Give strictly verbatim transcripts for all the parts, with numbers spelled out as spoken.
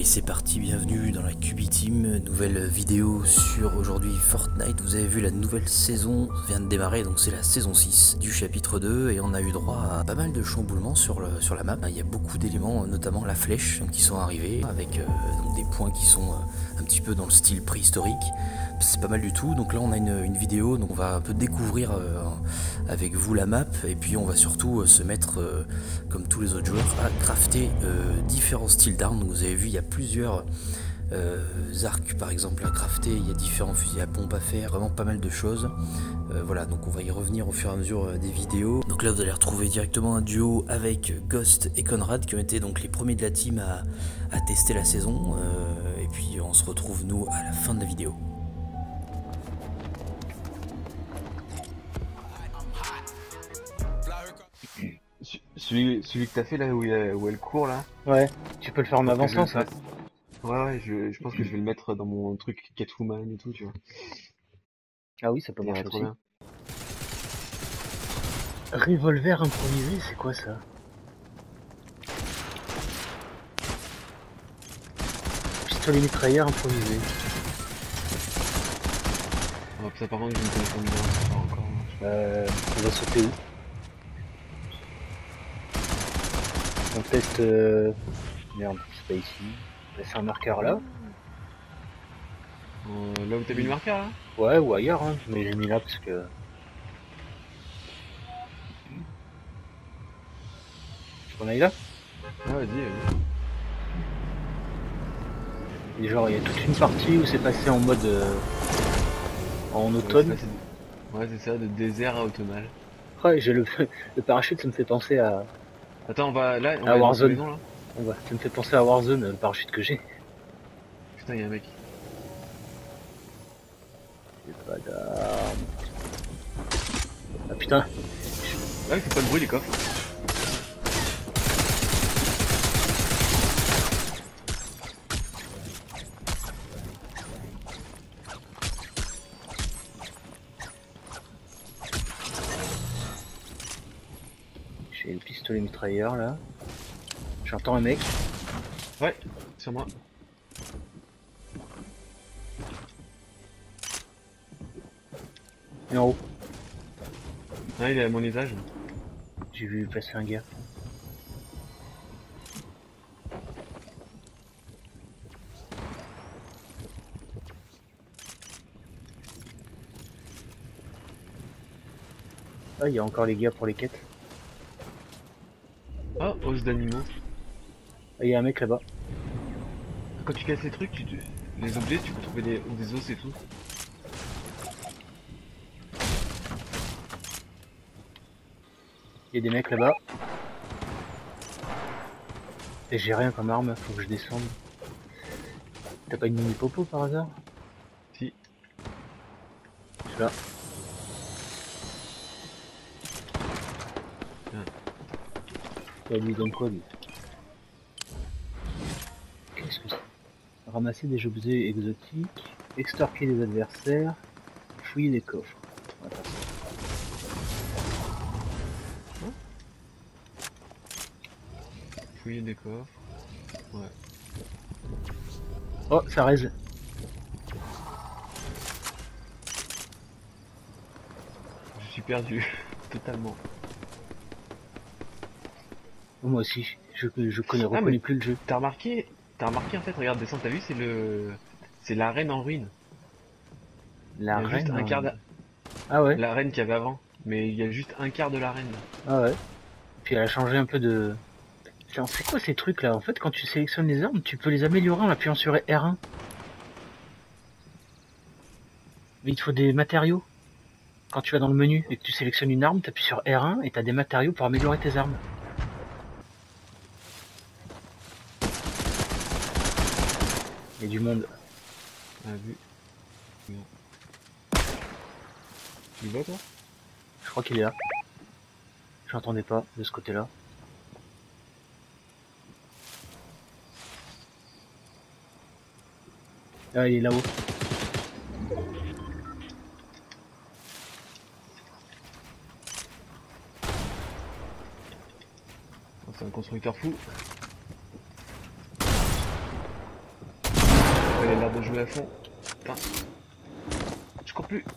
c'est parti, bienvenue dans la Cubi Team, nouvelle vidéo sur aujourd'hui Fortnite. Vous avez vu, la nouvelle saison vient de démarrer, donc c'est la saison six du chapitre deux et on a eu droit à pas mal de chamboulements sur, le, sur la map. Il y a beaucoup d'éléments, notamment la flèche qui sont arrivés avec euh, donc des points qui sont euh, un petit peu dans le style préhistorique. C'est pas mal du tout, donc là on a une, une vidéo, donc on va un peu découvrir euh, avec vous la map et puis on va surtout euh, se mettre euh, comme tous les autres joueurs à crafter euh, différents styles d'armes. Donc vous avez vu, il y a plusieurs euh, arcs par exemple à crafter, il y a différents fusils à pompe à faire, vraiment pas mal de choses. Euh, voilà, donc on va y revenir au fur et à mesure euh, des vidéos. Donc là vous allez retrouver directement un duo avec Ghost et Conrad qui ont été donc les premiers de la team à, à tester la saison euh, et puis on se retrouve nous à la fin de la vidéo. Celui, celui que t'as fait là où, il a- où elle court là. Ouais, tu peux le faire en avançant je ça. Ouais ouais, je, je pense que je vais le mettre dans mon truc Catwoman et tout, tu vois. Ah oui, ça peut Ça marcher irait trop aussi. bien. Revolver improvisé, c'est quoi ça? Pistolet mitrailleur improvisé. Oh, ça par contre je me téléphone bien, c'est pas encore. Euh, on va sauter où? On teste... Euh... Merde, c'est pas ici. C'est un marqueur là? Euh, là où t'as mis le marqueur là. Ouais, ou ailleurs, hein. Mais j'ai mis là parce que... Tu qu'on aille là? Ah vas-y, vas-y. Et genre, il y a toute une partie où c'est passé en mode... Euh... En automne. Ouais, c'est ouais, c'est ça, de désert à automnal. Ouais, j'ai le... le parachute, ça me fait penser à... Attends, on va là, on à va dans Warzone. cette maison là. On va... Ça me fait penser à Warzone, le parachute que j'ai. Putain, y'a un mec. J'ai pas d'armes. Ah putain. Ouais, fais pas de bruit les coffres. J'ai le pistolet mitrailleur là. J'entends un mec. Ouais, sur moi. Il est en haut. Ah, il est à mon étage. J'ai vu passer un gars. Ah, il y a encore les gars pour les quêtes. Ah, os d'animaux. Ah, il y a un mec là-bas. Quand tu casses les trucs, tu, tu- les objets, tu peux trouver des, des os et tout. Il y a des mecs là-bas. Et j'ai rien comme arme, faut que je descende. T'as pas une mini popo par hasard? Si. Je suis là. Ah. Ouais, lui donne quoi lui? Qu'est-ce que c'est? Ramasser des objets exotiques, extorquer les adversaires, fouiller les coffres. Attends. Fouiller des coffres. Ouais. Oh, ça raise. Je suis perdu. Totalement. Oh, moi aussi, je, je connais, Ah, reconnais mais- plus le jeu. T'as remarqué, t'as remarqué en fait, regarde, descends, t'as vu, c'est le, c'est la reine en ruine. La Il y a reine. juste un quart de... Ah ouais. La reine qu'il y avait avant. Mais il y a juste un quart de la reine. Ah ouais. Puis elle a changé un peu de... Genre, c'est quoi ces trucs là? En fait, quand tu sélectionnes les armes, tu peux les améliorer en appuyant sur R un. Mais il te faut des matériaux. Quand tu vas dans le menu et que tu sélectionnes une arme, tu appuies sur R un et tu as des matériaux pour améliorer tes armes. Il y a du monde. Ah, vu. Non. Tu le vois toi? Je crois qu'il est là. J'entendais pas de ce côté-là. Ah, il est là-haut. C'est un constructeur fou. l'air de jouer à fond. Putain. Je cours plus.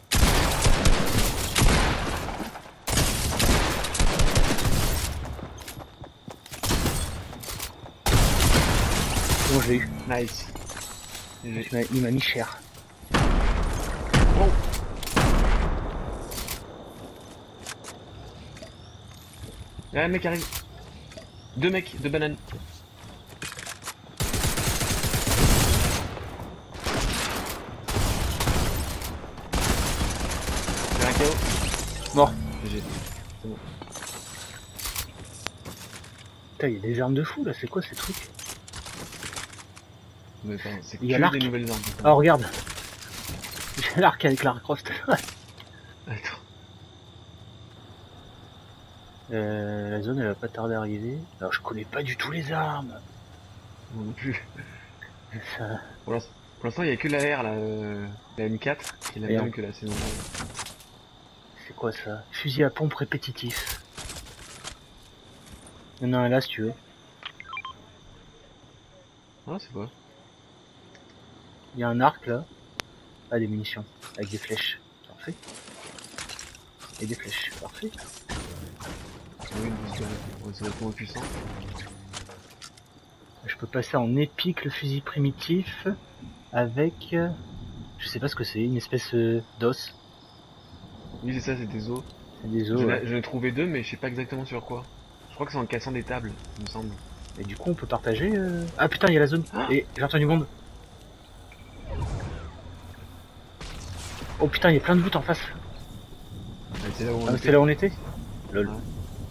Bon, je l'ai eu. Nice. Il m'a- il m'a mis cher. Oh. Y'a un mec qui arrive. Deux mecs, deux bananes. J'ai un K O. Mort. G G. C'est bon. Putain, il y a des armes de fou là, c'est quoi ces trucs? Mais attends, c'est Il y a que l'arc. des nouvelles armes. Oh, regarde. J'ai l'arc avec Lara Croft. Attends. Euh, la zone elle va pas tarder à arriver. Alors je connais pas du tout les armes. Moi non plus. Ça... Pour l'instant, pour l'instant, il y a que la R, la, euh, la M quatre, qui est la Et même on- que la saison. C'est quoi ça? Fusil à pompe répétitif. Il y en a un là si tu veux. Ah, c'est quoi? Il y a un arc là. Ah, des munitions. Avec des flèches. Parfait. Et des flèches. Parfait. Oui, c'est vachement puissant. Je peux passer en épique le fusil primitif avec... euh, Je sais pas ce que c'est, une espèce euh, d'os. Oui, c'est ça, c'est des os. C'est des Je os. l'ai Ouais. je l'ai trouvé deux, mais je sais pas exactement sur quoi. Je crois que c'est en cassant des tables, il me semble. Et du coup on peut partager... euh, Ah putain, il y a la zone. Ah. Et j'ai entendu bombe. Oh putain, il y a plein de buts en face. Ah, c'est là où on Ah, était. c'est là où on était. Lol. Ouais.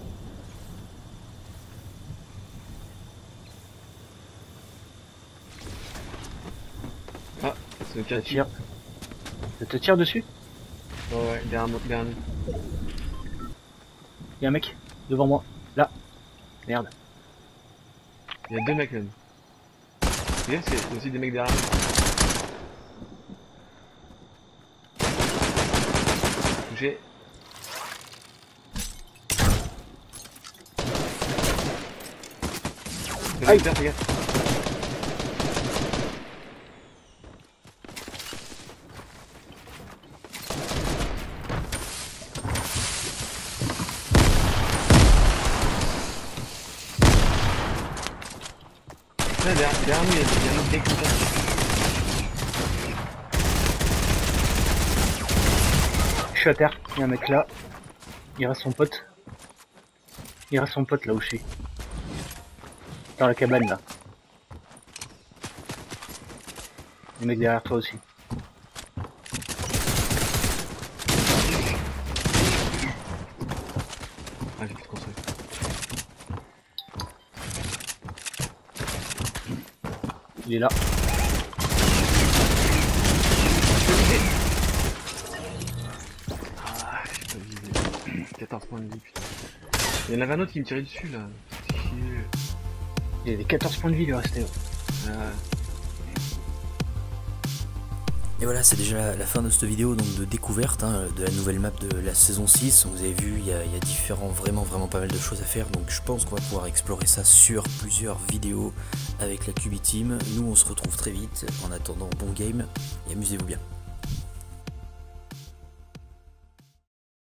Ah, c'est le Ça cas tire. Ça te tire dessus? Ouais, ouais, derrière moi, derrière nous. Il y a un mec devant moi. Là. Merde. Il y a deux mecs même. Fais gaffe, parce qu'il y a aussi des mecs derrière nous. Touché. Fais Aïe. gaffe, fais gaffe. Là, derrière, derrière nous, il y a, il y a un autre mec comme ça. Je suis à terre. Il y a un mec là. Il reste son pote. Il reste son pote là où je suis. Dans la cabane là. Le mec derrière toi aussi. Ah, j'ai plus de construire. Il est là. Ah, j'ai pas visé. quatorze points de vie, putain. Il y en avait un autre qui me tirait dessus là. Chier. Il avait quatorze points de vie, il lui restait. Ah. Et voilà, c'est déjà la, la fin de cette vidéo donc de découverte hein, de la nouvelle map de la saison six. Vous avez vu, il y, a, il y a différents, vraiment vraiment pas mal de choses à faire. Donc je pense qu'on va pouvoir explorer ça sur plusieurs vidéos avec la Cubi Team. Nous on se retrouve très vite. En attendant, bon game et amusez-vous bien.